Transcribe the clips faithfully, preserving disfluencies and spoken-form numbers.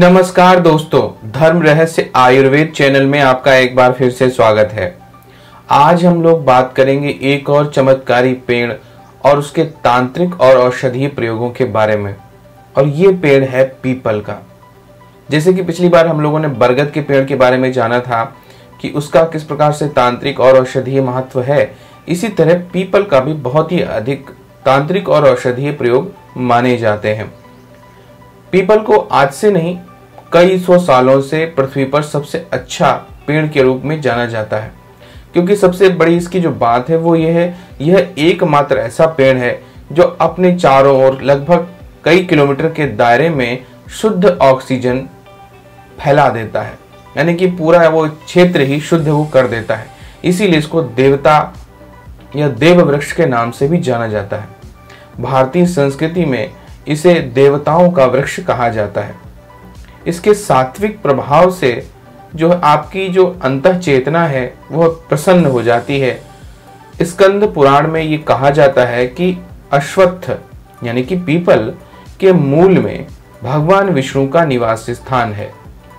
नमस्कार दोस्तों, धर्म रहस्य आयुर्वेद चैनल में आपका एक बार फिर से स्वागत है। आज हम लोग बात करेंगे एक और चमत्कारी पेड़ और उसके तांत्रिक और औषधीय प्रयोगों के बारे में। और ये पेड़ है पीपल का। जैसे कि पिछली बार हम लोगों ने बरगद के पेड़ के बारे में जाना था कि उसका किस प्रकार से तांत्रिक और औषधीय महत्व है, इसी तरह पीपल का भी बहुत ही अधिक तांत्रिक और औषधीय प्रयोग माने जाते हैं। पीपल को आज से नहीं कई सौ सालों से पृथ्वी पर सबसे अच्छा पेड़ के रूप में जाना जाता है, क्योंकि सबसे बड़ी इसकी जो बात है वो ये है, यह एकमात्र ऐसा पेड़ है जो अपने चारों ओर लगभग कई किलोमीटर के दायरे में शुद्ध ऑक्सीजन फैला देता है, यानी कि पूरा वो क्षेत्र ही शुद्ध वो कर देता है। इसीलिए इसको देवता या देव वृक्ष के नाम से भी जाना जाता है। भारतीय संस्कृति में इसे देवताओं का वृक्ष कहा जाता है। इसके सात्विक प्रभाव से जो आपकी जो अंतः चेतना है वह प्रसन्न हो जाती है। स्कंद पुराण में ये कहा जाता है कि अश्वत्थ यानी कि पीपल के मूल में भगवान विष्णु का निवास स्थान है।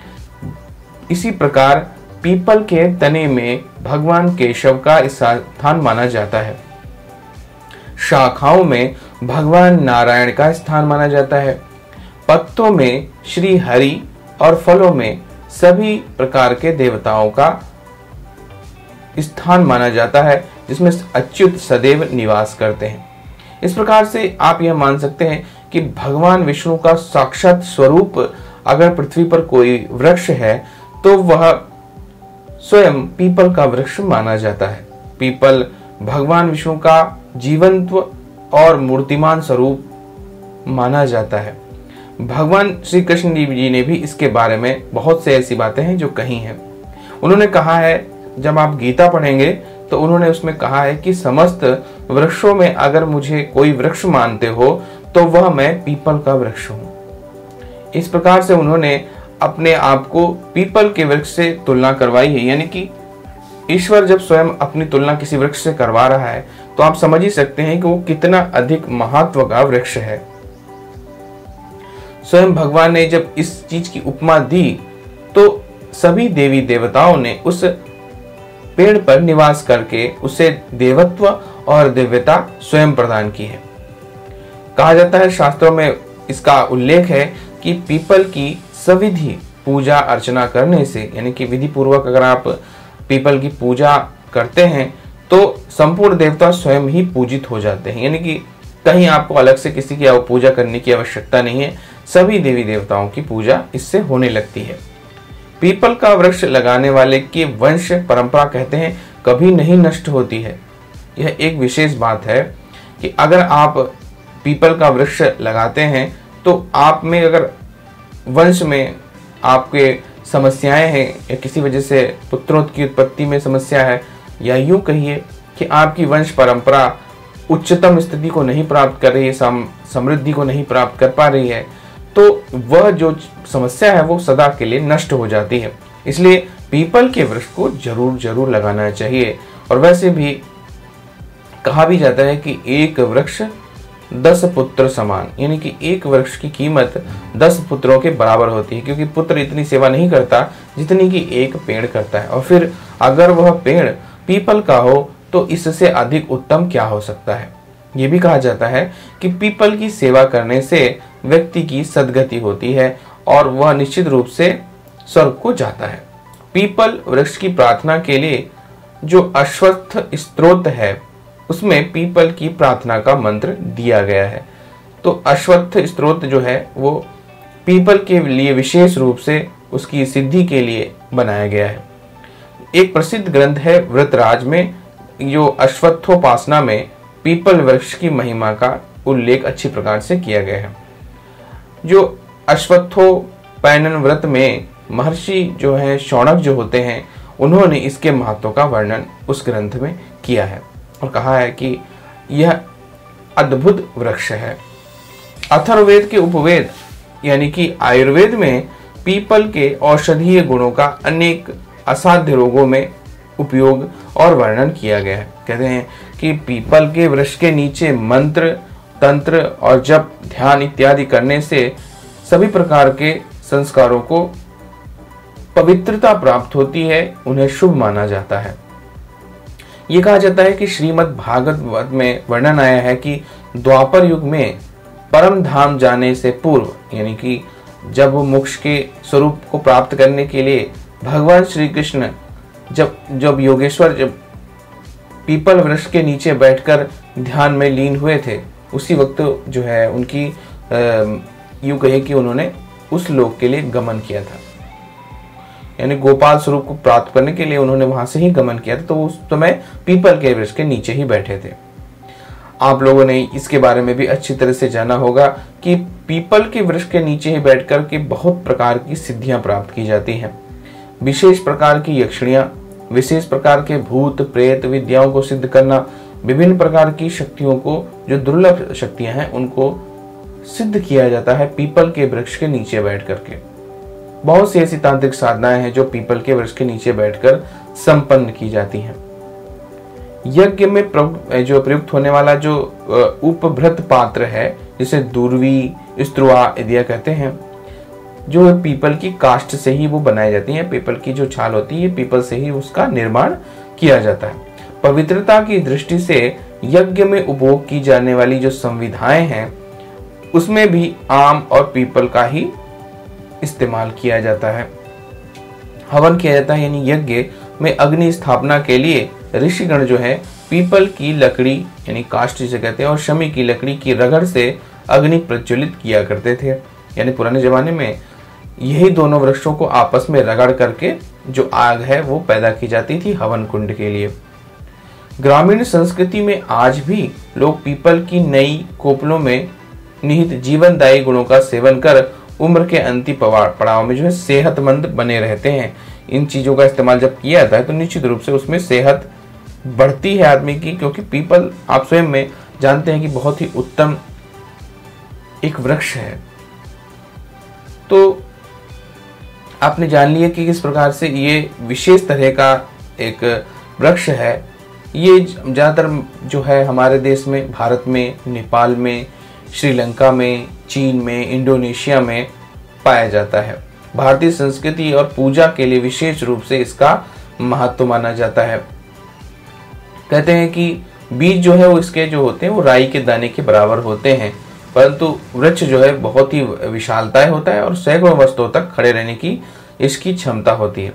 इसी प्रकार पीपल के तने में भगवान केशव का स्थान माना जाता है। शाखाओं में भगवान नारायण का स्थान माना जाता है। पत्तों में श्री हरि और फलों में सभी प्रकार के देवताओं का स्थान माना जाता है, जिसमें अच्युत सदैव निवास करते हैं। इस प्रकार से आप यह मान सकते हैं कि भगवान विष्णु का साक्षात स्वरूप अगर पृथ्वी पर कोई वृक्ष है तो वह स्वयं पीपल का वृक्ष माना जाता है। पीपल भगवान विष्णु का जीवंत और मूर्तिमान स्वरूप माना जाता है। भगवान श्री कृष्ण जी ने भी इसके बारे में बहुत से ऐसी बातें हैं जो कही हैं। उन्होंने कहा है, जब आप गीता पढ़ेंगे तो उन्होंने उसमें कहा है कि समस्त वृक्षों में अगर मुझे कोई वृक्ष मानते हो तो वह मैं पीपल का वृक्ष हूं। इस प्रकार से उन्होंने अपने आप को पीपल के वृक्ष से तुलना करवाई है, यानी कि ईश्वर जब स्वयं अपनी तुलना किसी वृक्ष से करवा रहा है तो आप समझ ही सकते हैं कि वो कितना अधिक महत्व का वृक्ष है। स्वयं भगवान ने जब इस चीज की उपमा दी तो सभी देवी देवताओं ने उस पेड़ पर निवास करके उसे देवत्व और दिव्यता स्वयं प्रदान की है। कहा जाता है, शास्त्रों में इसका उल्लेख है कि पीपल की सविधि पूजा अर्चना करने से, यानी कि विधि पूर्वक अगर आप पीपल की पूजा करते हैं तो संपूर्ण देवता स्वयं ही पूजित हो जाते हैं, यानी कि कहीं आपको अलग से किसी की पूजा करने की आवश्यकता नहीं है। सभी देवी देवताओं की पूजा इससे होने लगती है। पीपल का वृक्ष लगाने वाले की वंश परंपरा कहते हैं कभी नहीं नष्ट होती है। यह एक विशेष बात है कि अगर आप पीपल का वृक्ष लगाते हैं तो आप में अगर वंश में आपके समस्याएं हैं या किसी वजह से पुत्रों की उत्पत्ति में समस्या है, या यूं कहिए कि आपकी वंश परंपरा उच्चतम स्थिति को नहीं प्राप्त कर रही है, समृद्धि को नहीं प्राप्त कर पा रही है, तो वह जो समस्या है वो सदा के लिए नष्ट हो जाती है। इसलिए पीपल के वृक्ष को जरूर जरूर लगाना चाहिए। और वैसे भी कहा भी जाता है कि एक वृक्ष दस पुत्र समान, यानी कि एक वृक्ष की कीमत दस पुत्रों के बराबर होती है, क्योंकि पुत्र इतनी सेवा नहीं करता जितनी कि एक पेड़ करता है। और फिर अगर वह पेड़ पीपल का हो तो इससे अधिक उत्तम क्या हो सकता है। यह भी कहा जाता है कि पीपल की सेवा करने से व्यक्ति की सद्गति होती है और वह निश्चित रूप से स्वर्ग को जाता है। पीपल वृक्ष की प्रार्थना के लिए जो अश्वत्थ स्तोत्र है उसमें पीपल की प्रार्थना का मंत्र दिया गया है। तो अश्वत्थ स्तोत्र जो है वो पीपल के लिए विशेष रूप से उसकी सिद्धि के लिए बनाया गया है। एक प्रसिद्ध ग्रंथ है वृतराज में, जो अश्वत्थोपासना में पीपल वृक्ष की महिमा का उल्लेख अच्छी प्रकार से किया गया है। जो अश्वत्थोपैनन व्रत में महर्षि जो है शौनक जो होते हैं, उन्होंने इसके महत्व का वर्णन उस ग्रंथ में किया है और कहा है कि यह अद्भुत वृक्ष है। अथर्ववेद के उपवेद यानी कि आयुर्वेद में पीपल के औषधीय गुणों का अनेक असाध्य रोगों में उपयोग और वर्णन किया गया है। कहते हैं कि पीपल के वृक्ष के नीचे मंत्र, तंत्र और जप, ध्यान इत्यादि करने से सभी प्रकार के संस्कारों को पवित्रता प्राप्त होती है, उन्हें शुभ माना जाता है। ये कहा जाता है कि श्रीमद् भागवत में वर्णन आया है कि द्वापर युग में परम धाम जाने से पूर्व, यानी कि जब वो मोक्ष के स्वरूप को प्राप्त करने के लिए भगवान श्री कृष्ण जब जब योगेश्वर जब पीपल वृक्ष के नीचे बैठकर ध्यान में लीन हुए थे, उसी वक्त जो है उनकी यूं कहे कि उन्होंने उस लोक के लिए गमन किया था, यानी गोपाल स्वरूप को प्राप्त करने के लिए उन्होंने वहां से ही गमन किया था। तो उस समय पीपल के वृक्ष के नीचे ही बैठे थे। आप लोगों ने इसके बारे में भी अच्छी तरह से जाना होगा कि पीपल के वृक्ष के नीचे ही बैठकर के बहुत प्रकार की सिद्धियां प्राप्त की जाती हैं। विशेष प्रकार की यक्षिणियां, विशेष प्रकार के भूत प्रेत विद्याओं को सिद्ध करना, विभिन्न प्रकार की शक्तियों को, जो दुर्लभ शक्तियां हैं, उनको सिद्ध किया जाता है पीपल के वृक्ष के नीचे बैठ करके। बहुत सी ऐसी तांत्रिक साधनाएं हैं जो पीपल के वृक्ष के नीचे बैठकर संपन्न की जाती हैं। यज्ञ में जो प्रयुक्त होने वाला जो उपभृत पात्र है, जिसे दूरवी, स्त्रुआ आदि कहते हैं, जो पीपल की काष्ठ से ही वो बनाई जाती है। पीपल की जो छाल होती है, पीपल से ही उसका निर्माण किया जाता है। पवित्रता की दृष्टि से यज्ञ में उपभोग की जाने वाली जो संविधाएं हैं, उसमें भी आम और पीपल का ही इस्तेमाल किया जाता है। हवन किया जाता है, यानी यज्ञ में अग्नि स्थापना के लिए ऋषिगण जो है पीपल की लकड़ी यानी काष्ठ जिसे कहते हैं और शमी की लकड़ी की रगड़ से अग्नि प्रज्वलित किया करते थे। यानी पुराने जमाने में यही दोनों वृक्षों को आपस में रगड़ करके जो आग है वो पैदा की जाती थी हवन कुंड के लिए। ग्रामीण संस्कृति में आज भी लोग पीपल की नई कोपलों में निहित जीवनदायी गुणों का सेवन कर उम्र के अंतिम पड़ाव में जो है सेहतमंद बने रहते हैं। इन चीजों का इस्तेमाल जब किया जाता है तो निश्चित रूप से उसमें सेहत बढ़ती है आदमी की, क्योंकि पीपल आप स्वयं में जानते हैं कि बहुत ही उत्तम एक वृक्ष है। तो आपने जान लिया कि किस प्रकार से ये विशेष तरह का एक वृक्ष है। ये ज्यादातर जो है हमारे देश में, भारत में, नेपाल में, श्रीलंका में, चीन में, इंडोनेशिया में पाया जाता है। भारतीय संस्कृति और पूजा के लिए विशेष रूप से इसका महत्व माना जाता है। कहते हैं कि बीज जो है वो इसके जो होते हैं वो राई के दाने के बराबर होते हैं, परंतु वृक्ष जो है बहुत ही विशालताएं होता है और सैकड़ों वर्षों तक खड़े रहने की इसकी क्षमता होती है।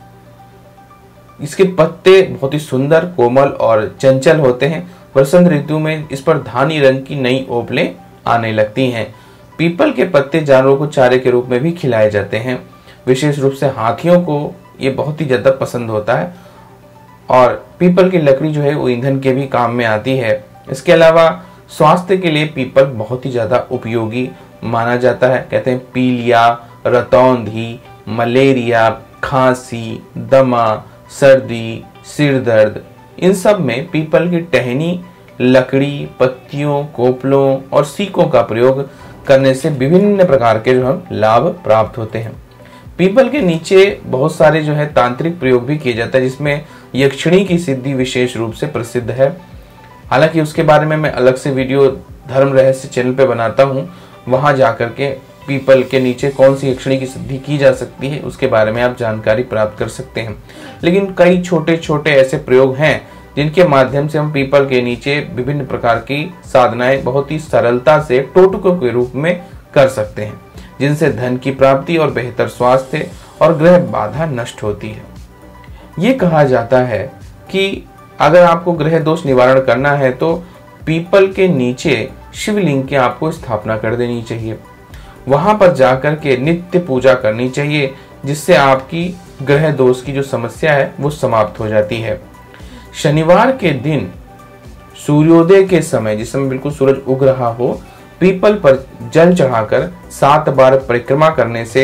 इसके पत्ते बहुत ही सुंदर, कोमल और चंचल होते हैं। वसंत ऋतु में इस पर धानी रंग की नई ओपलें आने लगती हैं। पीपल के पत्ते जानवरों को चारे के रूप में भी खिलाए जाते हैं। विशेष रूप से हाथियों को ये बहुत ही ज्यादा पसंद होता है और पीपल की लकड़ी जो है वो ईंधन के भी काम में आती है। इसके अलावा स्वास्थ्य के लिए पीपल बहुत ही ज्यादा उपयोगी माना जाता है। कहते हैं पीलिया, रतौंधी, मलेरिया, खांसी, दमा, सर्दी, सिर दर्द, इन सब में पीपल की टहनी, लकड़ी, पत्तियों, कोपलों और सीकों का प्रयोग करने से विभिन्न प्रकार के जो हम लाभ प्राप्त होते हैं। पीपल के नीचे बहुत सारे जो है तांत्रिक प्रयोग भी किए जाता है, जिसमें यक्षिणी की सिद्धि विशेष रूप से प्रसिद्ध है। हालांकि उसके बारे में मैं अलग से वीडियो धर्म रहस्य चैनल पे बनाता हूँ, वहां जाकर के पीपल के नीचे कौन सी यक्षिणी की सिद्धि की जा सकती है उसके बारे में आप जानकारी प्राप्त कर सकते हैं। लेकिन कई छोटे छोटे ऐसे प्रयोग हैं जिनके माध्यम से हम पीपल के नीचे विभिन्न प्रकार की साधनाएं बहुत ही सरलता से टोटकों के रूप में कर सकते हैं, जिनसे धन की प्राप्ति और बेहतर स्वास्थ्य और ग्रह बाधा नष्ट होती है। ये कहा जाता है कि अगर आपको ग्रह दोष निवारण करना है तो पीपल के नीचे शिवलिंग की आपको स्थापना कर देनी चाहिए। वहां पर जाकर के नित्य पूजा करनी चाहिए, जिससे आपकी ग्रह दोष की जो समस्या है वो समाप्त हो जाती है। शनिवार के दिन सूर्योदय के समय, जिस समय बिल्कुल सूरज उग रहा हो, पीपल पर जल चढ़ाकर सात बार परिक्रमा करने से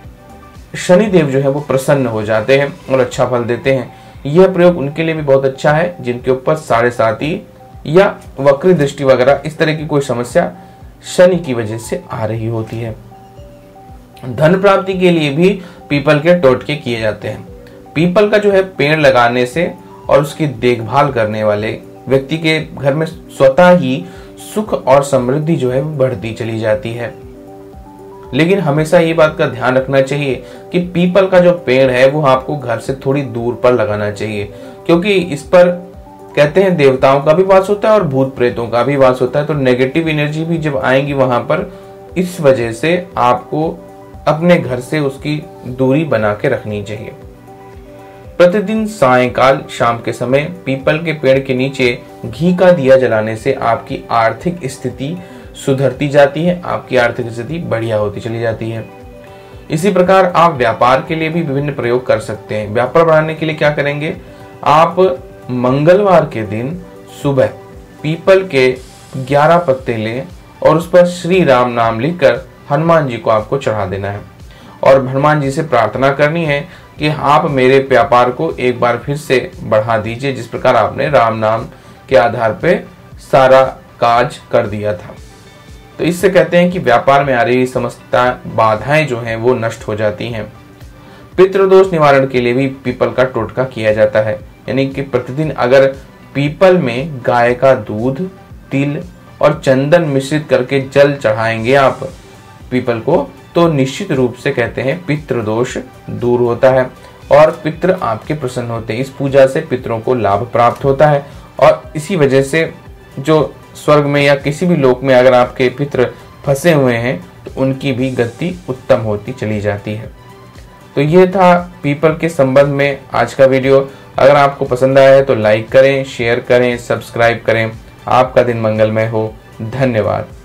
शनिदेव जो है वो प्रसन्न हो जाते हैं और अच्छा फल देते हैं। यह प्रयोग उनके लिए भी बहुत अच्छा है जिनके ऊपर साढ़े साती या वक्री दृष्टि वगैरह इस तरह की कोई समस्या शनि की वजह से आ रही होती है। धन प्राप्ति के लिए भी पीपल के टोटके किए जाते हैं। पीपल का जो है पेड़ लगाने से और उसकी देखभाल करने वाले व्यक्ति के घर में स्वतः ही सुख और समृद्धि जो है बढ़ती चली जाती है। लेकिन हमेशा ये बात का ध्यान रखना चाहिए कि पीपल का जो पेड़ है वो आपको घर से थोड़ी दूर पर लगाना चाहिए, क्योंकि इस पर कहते हैं देवताओं का भी वास होता है और भूत प्रेतों का भी वास होता है। तो नेगेटिव एनर्जी भी जब आएंगी वहां पर, इस वजह से आपको अपने घर से उसकी दूरी बना के रखनी चाहिए। प्रतिदिन सायंकाल शाम के समय पीपल के पेड़ के नीचे घी का दिया जलाने से आपकी आर्थिक स्थिति सुधरती जाती है, आपकी आर्थिक स्थिति बढ़िया होती चली जाती है। इसी प्रकार आप व्यापार के लिए भी विभिन्न प्रयोग कर सकते हैं। व्यापार बढ़ाने के लिए क्या करेंगे, आप मंगलवार के दिन सुबह पीपल के ग्यारह पत्ते लें और उस पर श्री राम नाम लिखकर हनुमान जी को आपको चढ़ा देना है और हनुमान जी से प्रार्थना करनी है कि आप मेरे व्यापार को एक बार फिर से बढ़ा दीजिए, जिस प्रकार आपने राम नाम के आधार पे सारा काज कर दिया था। तो इससे कहते हैं कि व्यापार में आ रही समस्त बाधाएं जो हैं वो नष्ट हो जाती हैं। पितृदोष निवारण के लिए भी पीपल का टोटका किया जाता है, यानी कि प्रतिदिन अगर पीपल में गाय का दूध, तिल और चंदन मिश्रित करके जल चढ़ाएंगे आप पीपल को, तो निश्चित रूप से कहते हैं पितृदोष दूर होता है और पितृ आपके प्रसन्न होते हैं। इस पूजा से पितरों को लाभ प्राप्त होता है और इसी वजह से जो स्वर्ग में या किसी भी लोक में अगर आपके पितृ फंसे हुए हैं तो उनकी भी गति उत्तम होती चली जाती है। तो ये था पीपल के संबंध में आज का वीडियो। अगर आपको पसंद आया है तो लाइक करें, शेयर करें, सब्सक्राइब करें। आपका दिन मंगलमय हो। धन्यवाद।